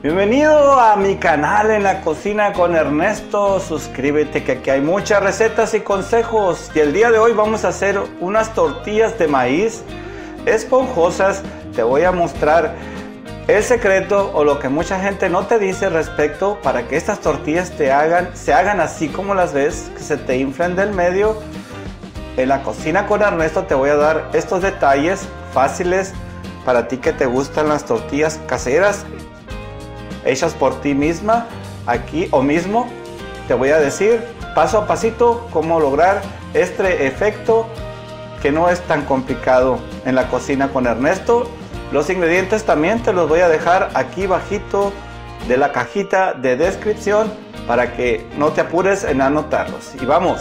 Bienvenido a mi canal en la cocina con Ernesto. Suscríbete que aquí hay muchas recetas y consejos. Y el día de hoy vamos a hacer unas tortillas de maíz esponjosas. Te voy a mostrar el secreto o lo que mucha gente no te dice respecto para que estas tortillas se hagan así como las ves, que se te inflen del medio. En la cocina con Ernesto te voy a dar estos detalles fáciles para ti que te gustan las tortillas caseras hechas por ti misma aquí o mismo. Te voy a decir paso a pasito cómo lograr este efecto que no es tan complicado en la cocina con Ernesto. Los ingredientes también te los voy a dejar aquí bajito de la cajita de descripción para que no te apures en anotarlos. Y vamos,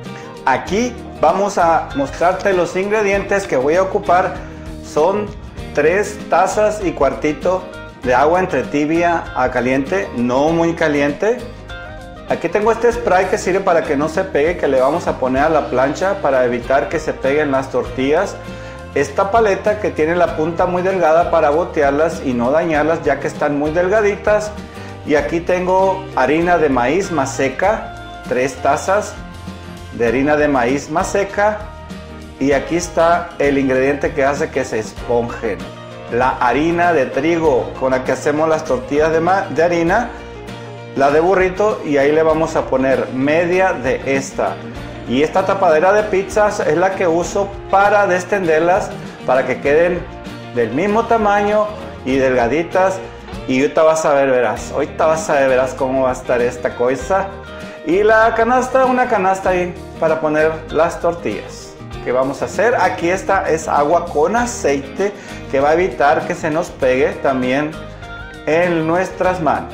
aquí vamos a mostrarte los ingredientes que voy a ocupar. Son 3 tazas y cuartito de agua entre tibia a caliente, no muy caliente. Aquí tengo este spray que sirve para que no se pegue, que le vamos a poner a la plancha para evitar que se peguen las tortillas. Esta paleta que tiene la punta muy delgada para botearlas y no dañarlas ya que están muy delgaditas. Y aquí tengo harina de maíz maseca, 3 tazas de harina de maíz maseca. Y aquí está el ingrediente que hace que se esponjen: la harina de trigo con la que hacemos las tortillas de harina, la de burrito, y ahí le vamos a poner media de esta. Y esta tapadera de pizzas es la que uso para destenderlas, para que queden del mismo tamaño y delgaditas. Y ahorita vas a ver, verás cómo va a estar esta cosa. Y la canasta, una canasta ahí para poner las tortillas. ¿Qué vamos a hacer? Aquí esta es agua con aceite que va a evitar que se nos pegue también en nuestras manos.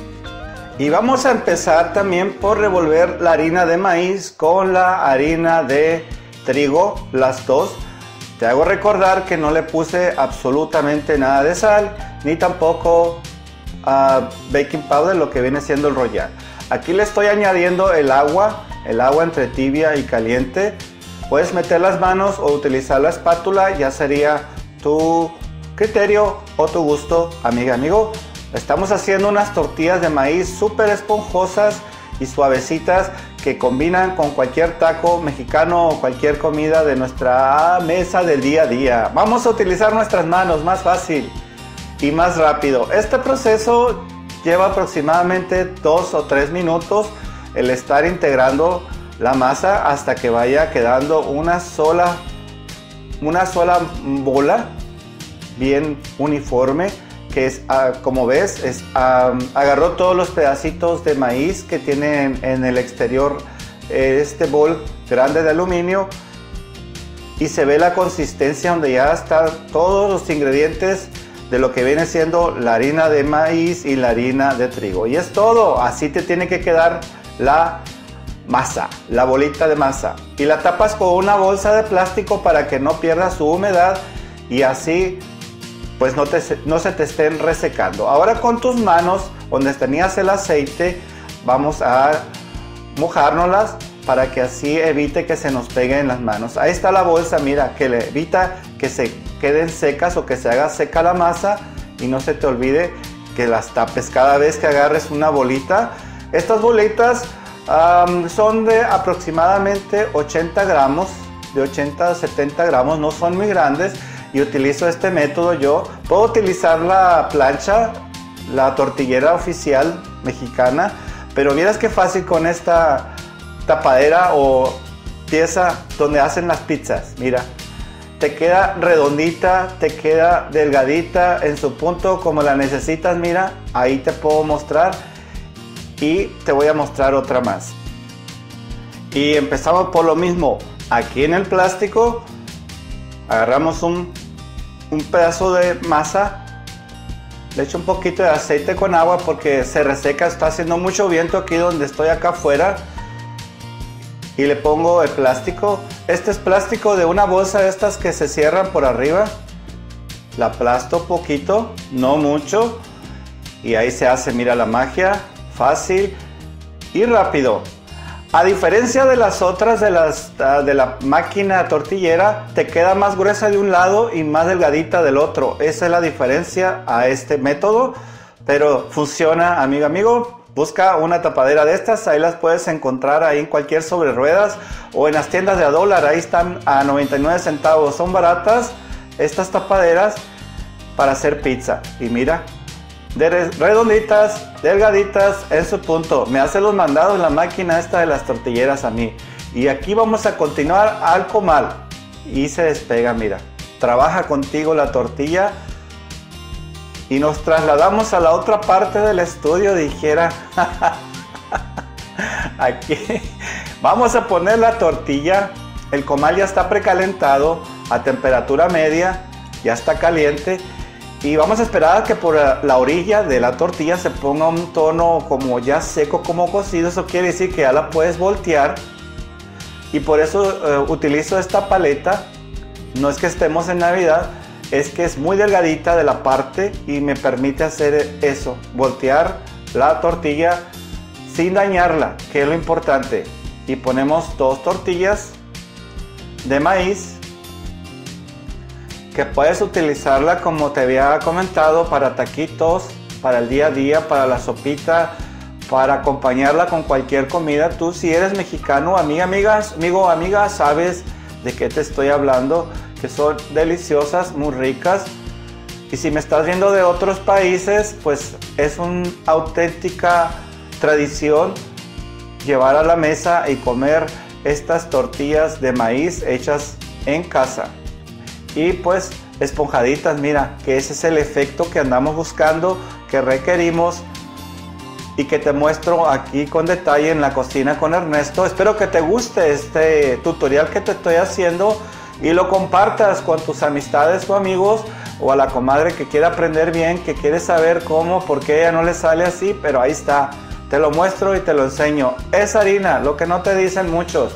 Y vamos a empezar también por revolver la harina de maíz con la harina de trigo, las dos. Te hago recordar que no le puse absolutamente nada de sal, ni tampoco baking powder, lo que viene siendo el Royal. Aquí le estoy añadiendo el agua entre tibia y caliente. Puedes meter las manos o utilizar la espátula, ya sería tu criterio o tu gusto, amiga, amigo. Estamos haciendo unas tortillas de maíz súper esponjosas y suavecitas que combinan con cualquier taco mexicano o cualquier comida de nuestra mesa del día a día. Vamos a utilizar nuestras manos, más fácil y más rápido. Este proceso lleva aproximadamente 2 o 3 minutos el estar integrando la masa hasta que vaya quedando una sola bola bien uniforme, que es como ves, agarró todos los pedacitos de maíz que tiene en el exterior este bol grande de aluminio, y se ve la consistencia donde ya están todos los ingredientes de lo que viene siendo la harina de maíz y la harina de trigo. Y es todo, así te tiene que quedar la masa, la bolita de masa, y la tapas con una bolsa de plástico para que no pierda su humedad y así pues no se te estén resecando. Ahora con tus manos donde tenías el aceite vamos a mojárnoslas para que así evite que se nos pegue en las manos. Ahí está la bolsa, mira, que le evita que se queden secas o que se haga seca la masa, y no se te olvide que las tapes cada vez que agarres una bolita. Estas bolitas son de aproximadamente 80 gramos, de 80 a 70 gramos, no son muy grandes, y utilizo este método yo. Puedo utilizar la plancha, la tortillera oficial mexicana, pero vieras qué fácil con esta tapadera o pieza donde hacen las pizzas. Mira, te queda redondita, te queda delgadita en su punto como la necesitas. Mira, ahí te puedo mostrar. Y te voy a mostrar otra más. Y empezamos por lo mismo. Aquí en el plástico agarramos un pedazo de masa, le echo un poquito de aceite con agua porque se reseca, está haciendo mucho viento aquí donde estoy acá afuera, y le pongo el plástico. Este es plástico de una bolsa de estas que se cierran por arriba. La aplasto poquito, no mucho, y ahí se hace, mira, la magia. Fácil y rápido. A diferencia de las otras de la máquina tortillera, te queda más gruesa de un lado y más delgadita del otro. Esa es la diferencia a este método. pero funciona, amigo. Busca una tapadera de estas, ahí las puedes encontrar ahí en cualquier sobre ruedas o en las tiendas de $1, ahí están a 99 centavos. Son baratas estas tapaderas para hacer pizza. Y mira, redonditas, delgaditas, en su punto. Me hace los mandados la máquina esta de las tortilleras a mí. Y aquí vamos a continuar al comal. Y se despega, mira. Trabaja contigo la tortilla. Y nos trasladamos a la otra parte del estudio, dijera. Aquí vamos a poner la tortilla. El comal ya está precalentado a temperatura media. Ya está caliente. Y vamos a esperar a que por la orilla de la tortilla se ponga un tono como ya seco, como cocido. Eso quiere decir que ya la puedes voltear. Y por eso utilizo esta paleta. No es que estemos en Navidad. Es que es muy delgadita de la parte y me permite hacer eso, voltear la tortilla sin dañarla, que es lo importante. Y ponemos 2 tortillas de maíz, que puedes utilizarla como te había comentado para taquitos, para el día a día, para la sopita, para acompañarla con cualquier comida. Tú, si eres mexicano, amigo, amiga, sabes de qué te estoy hablando, que son deliciosas, muy ricas. Y si me estás viendo de otros países, pues es una auténtica tradición llevar a la mesa y comer estas tortillas de maíz hechas en casa. Y pues esponjaditas, mira, que ese es el efecto que andamos buscando, que requerimos y que te muestro aquí con detalle en la cocina con Ernesto. Espero que te guste este tutorial que te estoy haciendo y lo compartas con tus amistades o amigos, o a la comadre que quiere aprender bien, que quiere saber cómo, por qué ella no le sale así, pero ahí está, te lo muestro y te lo enseño. Es harina, lo que no te dicen muchos.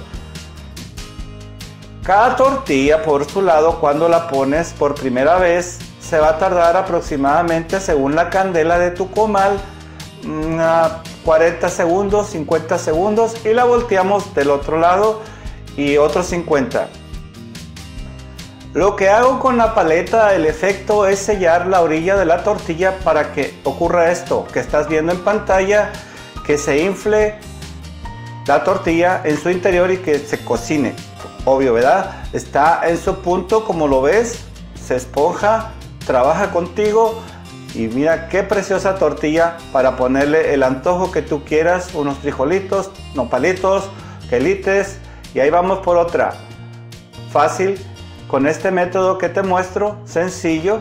Cada tortilla por su lado, cuando la pones por primera vez, se va a tardar aproximadamente, según la candela de tu comal, 40 segundos, 50 segundos, y la volteamos del otro lado y otros 50. Lo que hago con la paleta, el efecto es sellar la orilla de la tortilla para que ocurra esto que estás viendo en pantalla, que se infle la tortilla en su interior y que se cocine. Obvio, ¿verdad? Está en su punto, como lo ves, se esponja, trabaja contigo. Y mira qué preciosa tortilla para ponerle el antojo que tú quieras, unos frijolitos, nopalitos, quelites, y ahí vamos por otra. Fácil, con este método que te muestro, sencillo.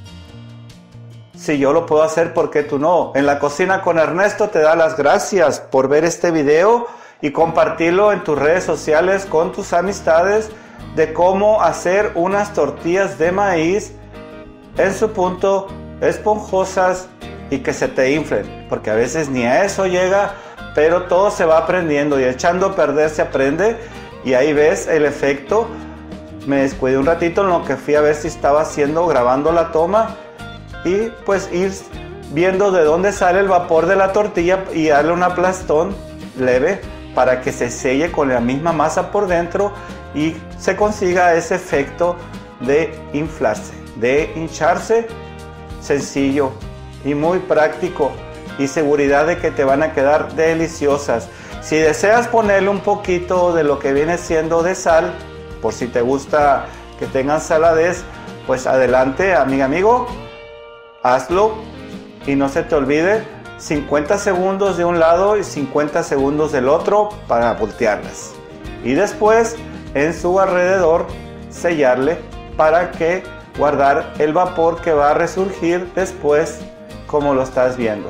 Si yo lo puedo hacer, ¿por qué tú no? En la cocina con Ernesto te da las gracias por ver este video y compartirlo en tus redes sociales con tus amistades de cómo hacer unas tortillas de maíz en su punto, esponjosas y que se te inflen, porque a veces ni a eso llega, pero todo se va aprendiendo y echando a perder se aprende. Y ahí ves el efecto. Me descuidé un ratito en lo que fui a ver si estaba grabando la toma, y pues ir viendo de dónde sale el vapor de la tortilla y darle un aplastón leve para que se selle con la misma masa por dentro y se consiga ese efecto de inflarse, de hincharse. Sencillo y muy práctico, y seguridad de que te van a quedar deliciosas. Si deseas ponerle un poquito de lo que viene siendo de sal, por si te gusta que tengan saladez, pues adelante, amigo, hazlo. Y no se te olvide, 50 segundos de un lado y 50 segundos del otro para voltearlas. Y después en su alrededor sellarle para que guardar el vapor que va a resurgir después, como lo estás viendo.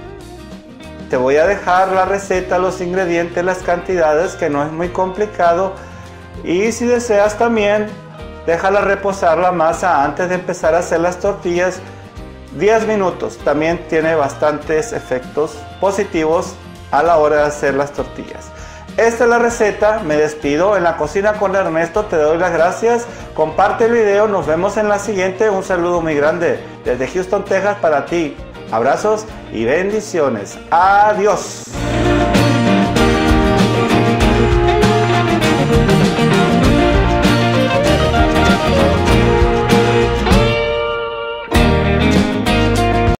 Te voy a dejar la receta, los ingredientes, las cantidades, que no es muy complicado. Y si deseas también, déjala reposar la masa antes de empezar a hacer las tortillas 10 minutos. También tiene bastantes efectos positivos a la hora de hacer las tortillas. Esta es la receta, me despido. En la cocina con Ernesto te doy las gracias. Comparte el video, nos vemos en la siguiente. Un saludo muy grande desde Houston, Texas para ti. Abrazos y bendiciones. Adiós.